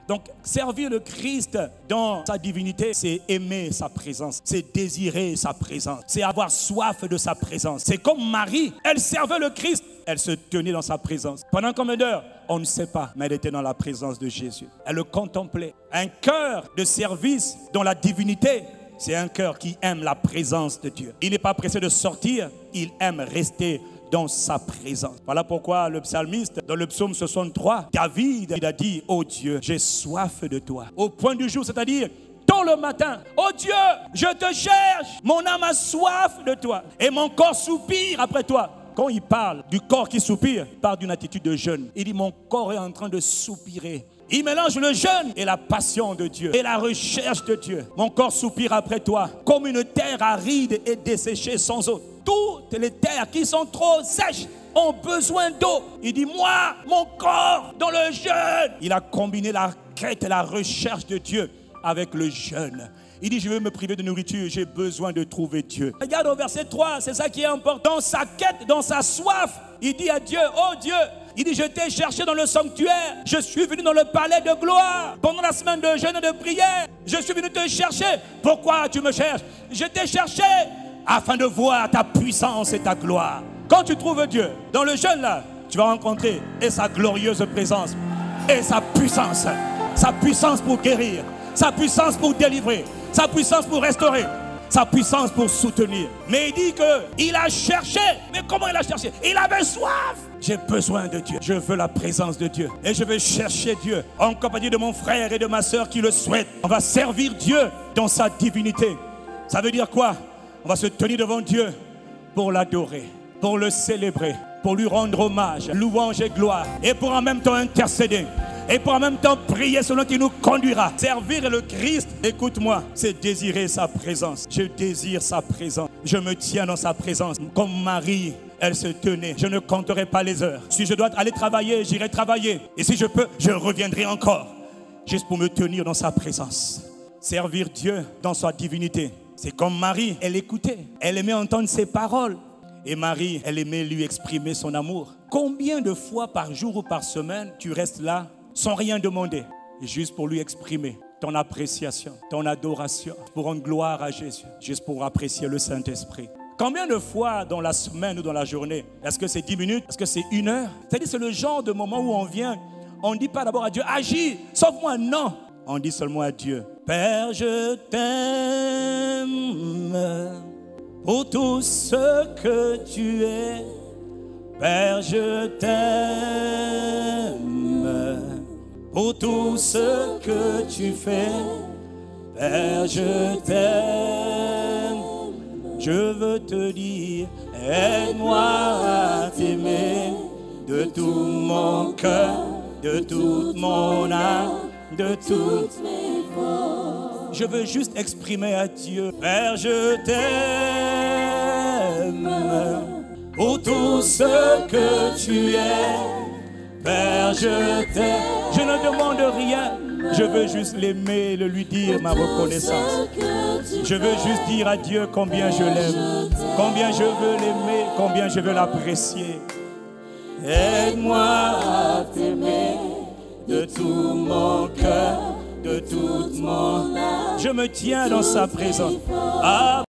Donc, servir le Christ dans sa divinité, c'est aimer sa présence, c'est désirer sa présence, c'est avoir soif de sa présence. C'est comme Marie, elle servait le Christ, elle se tenait dans sa présence. Pendant combien d'heures? On ne sait pas, mais elle était dans la présence de Jésus. Elle le contemplait. Un cœur de service dans la divinité, c'est un cœur qui aime la présence de Dieu. Il n'est pas pressé de sortir, il aime rester dans sa présence. Voilà pourquoi le psalmiste, dans le psaume 63, David, il a dit: oh Dieu, j'ai soif de toi. Au point du jour, c'est-à-dire tôt le matin. Oh Dieu, je te cherche. Mon âme a soif de toi. Et mon corps soupire après toi. Quand il parle du corps qui soupire, il parle d'une attitude de jeûne. Il dit: mon corps est en train de soupirer. Il mélange le jeûne et la passion de Dieu et la recherche de Dieu. Mon corps soupire après toi, comme une terre aride et desséchée sans eau. Toutes les terres qui sont trop sèches ont besoin d'eau. Il dit: moi, mon corps, dans le jeûne. Il a combiné la quête et la recherche de Dieu avec le jeûne. Il dit: je veux me priver de nourriture, j'ai besoin de trouver Dieu. Regarde au verset 3, c'est ça qui est important. Dans sa quête, dans sa soif, il dit à Dieu: oh Dieu, il dit: je t'ai cherché dans le sanctuaire, je suis venu dans le palais de gloire. Pendant la semaine de jeûne et de prière, je suis venu te chercher. Pourquoi tu me cherches? Je t'ai cherché afin de voir ta puissance et ta gloire. Quand tu trouves Dieu, dans le jeûne là, tu vas rencontrer et sa glorieuse présence, et sa puissance pour guérir, sa puissance pour délivrer, sa puissance pour restaurer, sa puissance pour soutenir. Mais il dit qu'il a cherché. Mais comment il a cherché? Il avait soif. J'ai besoin de Dieu. Je veux la présence de Dieu. Et je vais chercher Dieu en compagnie de mon frère et de ma soeur qui le souhaitent. On va servir Dieu dans sa divinité. Ça veut dire quoi? On va se tenir devant Dieu pour l'adorer, pour le célébrer, pour lui rendre hommage, louange et gloire. Et pour en même temps intercéder. Et pour en même temps prier selon qui nous conduira. Servir le Christ, écoute-moi, c'est désirer sa présence. Je désire sa présence. Je me tiens dans sa présence. Comme Marie, elle se tenait. Je ne compterai pas les heures. Si je dois aller travailler, j'irai travailler. Et si je peux, je reviendrai encore. Juste pour me tenir dans sa présence. Servir Dieu dans sa divinité. C'est comme Marie, elle écoutait. Elle aimait entendre ses paroles. Et Marie, elle aimait lui exprimer son amour. Combien de fois par jour ou par semaine, tu restes là sans rien demander, juste pour lui exprimer ton appréciation, ton adoration, pour rendre gloire à Jésus, juste pour apprécier le Saint-Esprit? Combien de fois dans la semaine ou dans la journée? Est-ce que c'est 10 minutes? Est-ce que c'est 1 heure? C'est-à-dire c'est le genre de moment où on vient, on ne dit pas d'abord à Dieu: agis, sauve-moi. Non, on dit seulement à Dieu: Père, je t'aime pour tout ce que tu es. Père, je t'aime pour tout ce que tu fais. Père, je t'aime. Je veux te dire: aide-moi à t'aimer de tout mon cœur, de toute mon âme, de toutes mes forces. Je veux juste exprimer à Dieu: Père, je t'aime pour tout ce que tu es. Père, je t'aime. Je ne demande rien. Je veux juste l'aimer, le lui dire ma reconnaissance. Je veux juste dire à Dieu combien je l'aime, combien je veux l'aimer, combien je veux l'apprécier. Aide-moi à t'aimer de tout mon cœur, de toute mon âme. Je me tiens dans sa présence.